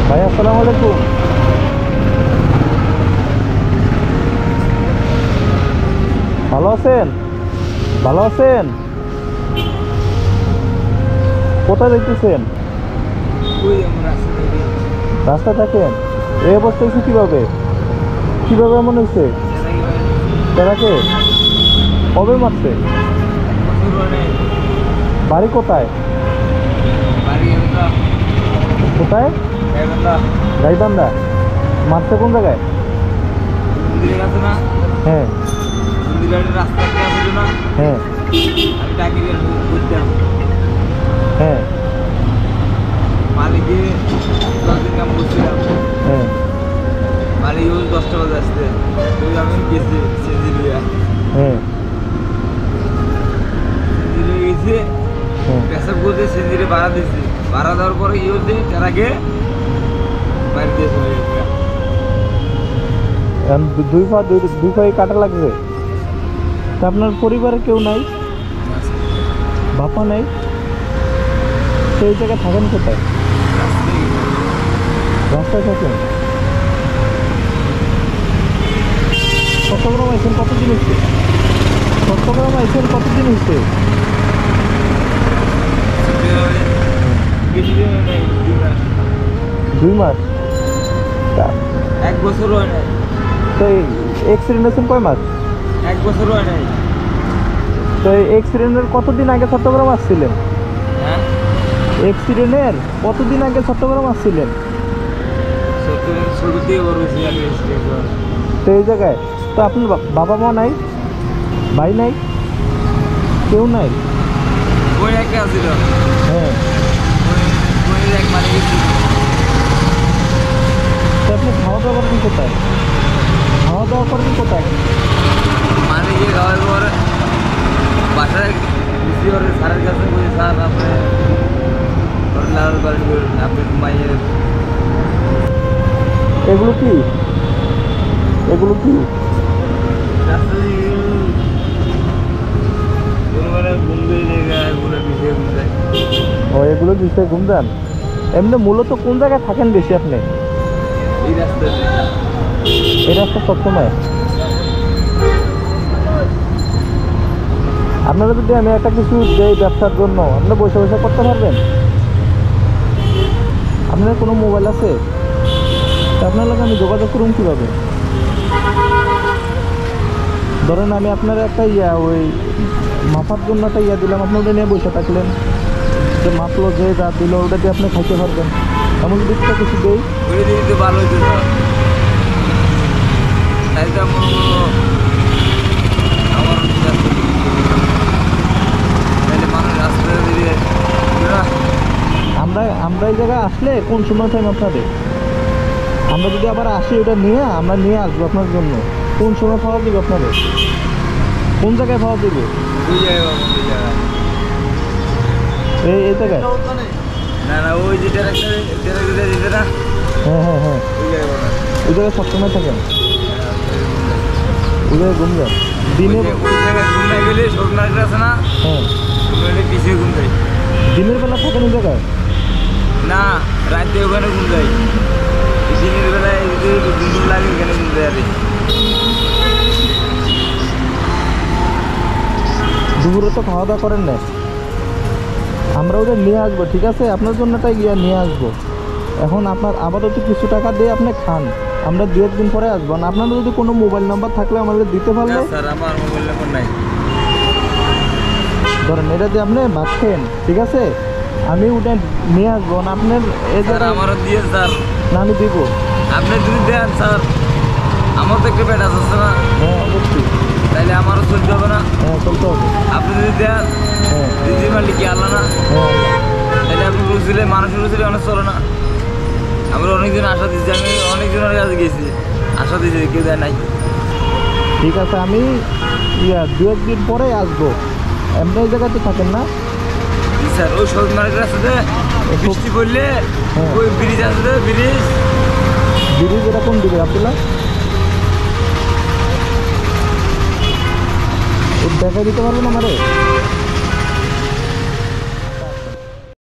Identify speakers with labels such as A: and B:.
A: ভাই আসসালামু আলাইকুম। ভালো আছেন? ভালো আছেন? কোথায় দেখতেছেন? রাস্তা থাকেন? এই অবস্থা হয়েছে কিভাবে? কিভাবে এমন হয়েছে? তারাকে কবে মারছে? বাড়ি কোথায়? কোথায়? গাইবান্ধা। মারছে কোন জায়গায়? হ্যাঁ হ্যাঁ হ্যাঁ
B: মালিকে 10 দিন কাম করছিলাম।
A: হ্যাঁ
B: মালিক 10টা বাজে আসতে আমি গেছি সেন্দি লিয়া
A: হ্যাঁ
B: গেছি পেশাব করতে সেন্দিরে ভাড়া দিয়েছি। ভাড়া দেওয়ার পরে কি হচ্ছে তার আগে বাইরে দিয়ে চলে গেছে।
A: দুই পায়ে কাটা লাগছে। তা আপনার পরিবারে কেউ নাই? বাপা নাই? সেই জায়গায় থাকেন কোথায়? রাস্তায় থাকেন? চট্টগ্রাম আইসেন কতদিন হচ্ছে? চট্টগ্রাম আইসেন কতদিন হচ্ছে?
B: বেশি দিন নাই, 2 মাস।
A: 2 মাস?
B: 1 বছর হয় নাই।
A: তো এক্সিডেন্ট হয়েছেন কয় মাস?
B: 1 বছর হয় নাই।
A: তো এক্সিডেন্টের কতদিন আগে চট্টগ্রাম আসছিলেন?
B: হ্যাঁ
A: এক্সিডেন্টের কতদিন আগে চট্টগ্রাম আসছিলেন?
B: ছোট দিয়ে বড় হয়েছি আমি।
A: তো এই জায়গায় তো আপনার বাবা মা নাই? ভাই নাই? কেউ নাই?
B: ওই একে আসছিল।
A: হ্যাঁ।
B: ওই এক মালিক ছিল।
A: তো আপনি খাওয়া দাওয়া করেন কোথায়? খাওয়া দাওয়া করেন কোথায়?
B: মালিকে খাওয়ার পর বাসায় বুঝতে পারে স্যারের কাছে বলি স্যার আপনি লাল বাড়ি করেন আপনি মাইয়ের।
A: এগুলো কি? এগুলো কি?
B: রাস্তা দিয়ে কোনোবারে ঘুম দিয়ে জায়গা এগুলো বিষয়ে ঘুম যায়।
A: ও এগুলো বিষয়ে ঘুম দেন? এমনি মূলত কোন জায়গায় থাকেন বেশি আপনি?
B: এই রাস্তাতে।
A: এই রাস্তা সবসময়? আপনারা যদি আমি একটা কিছু দেই ব্যবসার জন্য আপনি বসে বসে করতে পারবেন? আপনার কোনো মোবাইল আছে? তা আপনার লোক আমি যোগাযোগ করুন কীভাবে? ধরেন আমি আপনার একটা ওই মাপার জন্য একটা দিলাম, আপনি ওটা নিয়ে বসে থাকলেন, যে মাপলো যে যা দিল ওটা দিয়ে আপনি খাইতে পারবেন। এমন যদি একটা কিছু দেই
B: ওই দিকে তো ভালো হইতো না। তাই তো আমার তাহলে মানুষ রাস্তা দিয়ে
A: আমরা এই জায়গায় আসলে কোন সময় টাইম আপনাদের? আমরা যদি আবার আসি ওটা নিয়ে আমরা নিয়ে আসবো আপনার জন্য, কোন সময় পাওয়া দেবে আপনাদের? কোন জায়গায় পাওয়া দেবে?
B: ওই জায়গায় বাবা, ওই জায়গায়।
A: এই জায়গায়?
B: না না ওই যে ট্রাক্টর দিতে না।
A: হ্যাঁ হ্যাঁ হ্যাঁ
B: ওই জায়গায় বাবা।
A: ওই জায়গায় সবসময় থাকেন? ওই জায়গায় ঘুম যান দিনে?
B: ওই জায়গায় ঘুমে গেলে সব নাটক আছে না।
A: হ্যাঁ
B: ঘুমে পিছিয়ে ঘুম যায়।
A: দিনের বেলা থাকেন ওই জায়গায়?
B: না রাতে ওখানে ঘুম যায়। দিনের বেলায় ঘুম লাগে এখানে ঘুম যায়। আরে
A: দুপুরে তো খাওয়া দাওয়া করেন না? আমরা ওটা নিয়ে আসবো, ঠিক আছে? আপনার জন্যটাই গিয়ে নিয়ে আসবো। এখন আপনার আপাতত কিছু টাকা দিয়ে আপনি খান, আমরা 2-1 দিন পরে আসবো। না আপনার যদি কোনো মোবাইল নাম্বার থাকলে আমাদের দিতে পারলে?
B: স্যার আমার মোবাইল নাম্বার নাই।
A: ধরেন এটা দিয়ে আপনি ভাত খেন, ঠিক আছে? আমি ওটা নিয়ে আসবো না আপনার এই
B: স্যার
A: জায়গায়।
B: আমারও দিয়ে স্যার।
A: না আমি দিব।
B: আপনি যদি দেন স্যার আমার তো একটু পেট আছে না।
A: হ্যাঁ অবশ্যই।
B: তাইলে আমারও চলতে হবে না?
A: হ্যাঁ চলতে হবে।
B: আপনি যদি দেন
A: হ্যাঁ
B: দিদি মালিক কি আল্লাহ না?
A: হ্যাঁ
B: তাহলে আপনি রুচিলে মানুষের রুচিলে অনেক চলে না। আমরা অনেকজন আশা দিচ্ছি, আমি অনেকজনের কাছে গেছি আশা দিচ্ছি, কেউ দেয় নাই।
A: ঠিক আছে আমি 2-1 দিন পরে আসবো। এমনি এই জায়গায় তো থাকেন না?
B: স্যার ওই সব মার্কেট আছে বৃষ্টি পড়লে
A: হ্যাঁ।
B: ওই ব্রিজ আছে ব্রিজ
A: এরকম দিবে আব্দুল্লাহ দেখা দিতে পারবেন আমারে?